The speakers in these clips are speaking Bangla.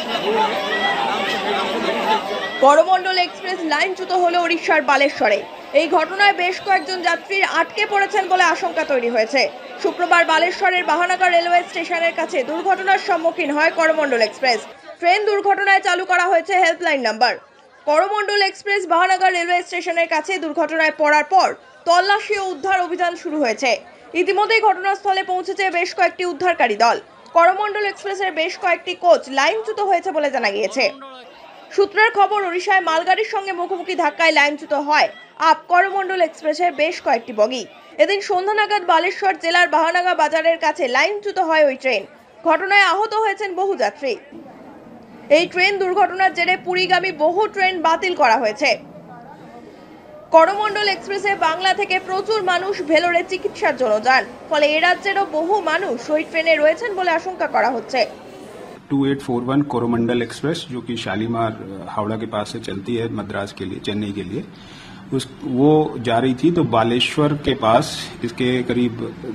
করমণ্ডল এক্সপ্রেস লাইনচ্যুত হলো ওড়িশার বালেশ্বরে। এই ঘটনায় বেশ কয়েকজন যাত্রী আটকে পড়েছেন বলে আশঙ্কা তৈরি হয়েছে। শুক্রবার বালেশ্বরের বাহানগা রেলওয়ে স্টেশনের কাছে দুর্ঘটনার সম্মুখীন হয় করমণ্ডল এক্সপ্রেস। ট্রেন দুর্ঘটনায় চালু করা হয়েছে helpline number. Coromandel express Bahanaga railway স্টেশনের কাছে দুর্ঘটনায় পড়ার পর তল্লাশি ও উদ্ধার অভিযান শুরু হয়েছে। ইতিমধ্যেই ঘটনাস্থলে পৌঁছেছে বেশ কয়েকটি উদ্ধারকারী দল। করমণ্ডল এক্সপ্রেসের বেশ কয়েকটি কোচ লাইনচ্যুত হয়েছে বলে জানা গিয়েছে। সূত্রের খবর, ওড়িশায় মালগাড়ির সঙ্গে মুখোমুখি ধাক্কায় লাইনচ্যুত হয় আপ করমণ্ডল এক্সপ্রেসের বেশ কয়েকটি বগি। এদিন সন্ধ্যা নাগাদ বালেশ্বর জেলার বাহানগা বাজারের কাছে লাইনচ্যুত হয় ওই ট্রেন। ঘটনায় আহত হয়েছেন বহু যাত্রী। এই ট্রেন দুর্ঘটনার জেরে পুরীগামী বহু ট্রেন বাতিল করা হয়েছে। করমণ্ডল এক্সপ্রেসে বাংলা থেকে প্রচুর মানুষ ভেলোরে চিকিৎসার জন্য যান, ফলে এ রাজ্যেরও বহু মানুষ ওই ট্রেনে রয়েছেন বলে আশঙ্কা করা হচ্ছে। 2841 कोरोमंडल एक्सप्रेस जो कि शालीमार हावड़ा के पास से चलती है मद्रास के लिए, चेन्नई के लिए, वो जा रही थी तो बालेश्वर के पास इसके करीब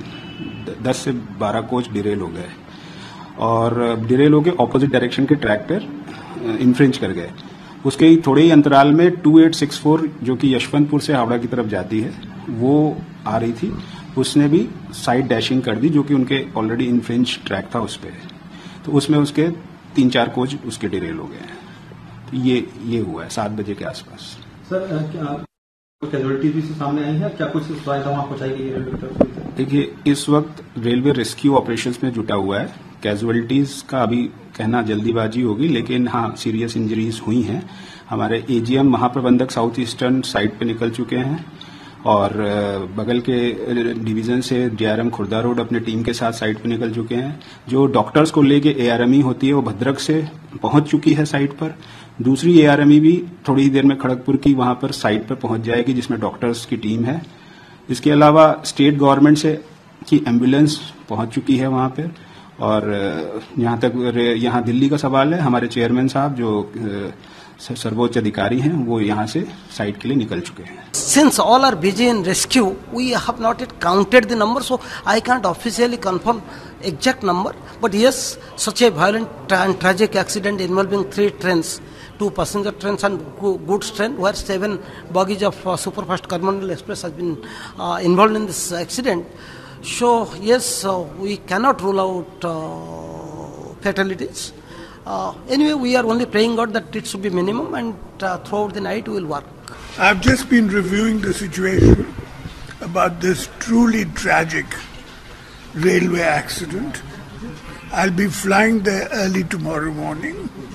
10 से 12 कोच डिरेल हो गए और डिरेल होकर ऑपोजिट डायरेक्शन के ट्रैक पर इन्फ्रिंज कर गए। उसके थोड़े ही अंतराल में 2864 जो कि यशवंतपुर से हावड़ा की तरफ जाती है वो आ रही थी, उसने भी साइड डैशिंग कर दी जो कि उनके ऑलरेडी इन्फ्रिंज ट्रैक था उस पर, तो उसमें उसके 3-4 कोच उसके डिरेल हो गए हैं। तो ये हुआ है 7 बजे के आसपास। सर कैजुअलिटीज भी सामने आई है, क्या कुछ सहायता वहां पहुंचाई गई है? देखिए, इस वक्त रेलवे रेस्क्यू ऑपरेशंस में जुटा हुआ है। कैजुअलिटीज का अभी कहना जल्दीबाजी होगी, लेकिन हाँ सीरियस इंजरीज हुई हैं। हमारे एजीएम महाप्रबंधक साउथ ईस्टर्न साइड पे निकल चुके हैं और बगल के डिवीजन से डीआरएम खुर्दा रोड अपने टीम के साथ साइट पे निकल चुके हैं। जो डॉक्टर्स को लेके एआरएमई होती है वो भद्रक से पहुंच चुकी है साइट पर। दूसरी एआरएमई भी थोड़ी ही देर में खड़गपुर की वहां पर साइट पर पहुंच जाएगी, जिसमें डॉक्टर्स की टीम है। इसके अलावा स्टेट गवर्नमेंट से की एम्बुलेंस पहुंच चुकी है वहां पर। और यहाँ तक यहाँ दिल्ली का सवाल है, हमारे चेयरमैन साहब जो सर्वोच्च अधिकारी हैं वो यहाँ से साइट के लिए निकल चुके हैं। Since all are busy in rescue, we have not yet counted the number, so I can't officially confirm exact number. But yes, such a violent and tragic accident involving 3 trains, 2 passenger trains and goods train, where 7 bogies of Superfast Coromandel Express has been involved in this accident. So yes, we cannot rule out fatalities. Anyway, we are only praying God that it should be minimum, and throughout the night we will work. I've just been reviewing the situation about this truly tragic railway accident. I'll be flying there early tomorrow morning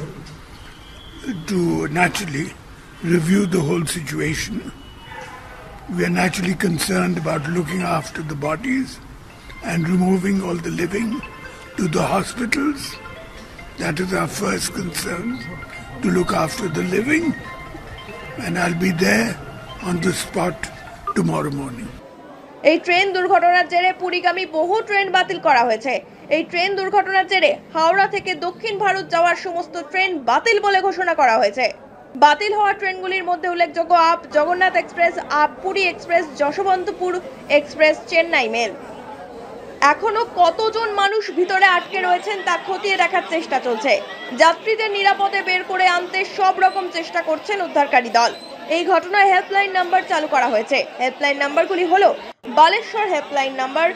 to naturally review the whole situation. We are naturally concerned about looking after the bodies and removing all the living to the hospitals. That is our first concern, to look after the living, and I'll be there on the spot tomorrow morning. এই ট্রেন দুর্ঘটনার জেরে পুরীগামী বহু ট্রেন বাতিল করা হয়েছে। এই ট্রেন দুর্ঘটনার জেরে হাওড়া থেকে দক্ষিণ ভারত যাওয়ার সমস্ত ট্রেন বাতিল বলে ঘোষণা করা হয়েছে। বাতিল হওয়া ট্রেনগুলির মধ্যে উল্লেখযোগ্য up Jagannath express, up Puri express, Yesvantpur express, Chennai mail. এখনো কতজন মানুষ ভিতরে আটকে রয়েছেন তা খতিয়ে দেখার চেষ্টা চলছে। যাত্রীদের নিরাপদে বের করে আনতে সব রকম চেষ্টা করছেন উদ্ধারকারী দল। এই ঘটনায় হেল্পলাইন নাম্বার চালু করা হয়েছে। হেল্পলাইন নাম্বারগুলি হলো Baleshwar helpline number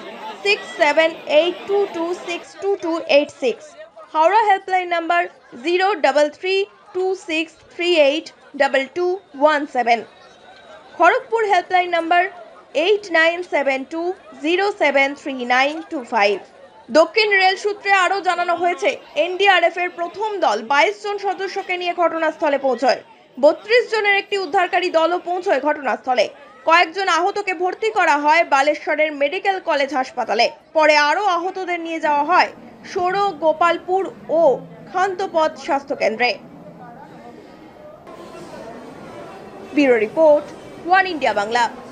6782262286, Howrah helpline number 03326382217, Kharagpur helpline number 8972073925। দক্ষিণ রেল সূত্রে আরও জানানো হয়েছে, এনডিআরএফ এর প্রথম দল 22 জন সদস্যকে নিয়ে ঘটনাস্থলে পৌঁছয়। 32 জনের একটি উদ্ধারকারী দলও পৌঁছয় ঘটনাস্থলে। কয়েকজন আহতকে ভর্তি করা হয় বালেশ্বরের মেডিকেল কলেজ হাসপাতালে। পরে আরও আহতদের নিয়ে যাওয়া হয় সোড়ো, গোপালপুর ও খান্তপথ স্বাস্থ্য কেন্দ্রে। Bureau report, one India Bangla.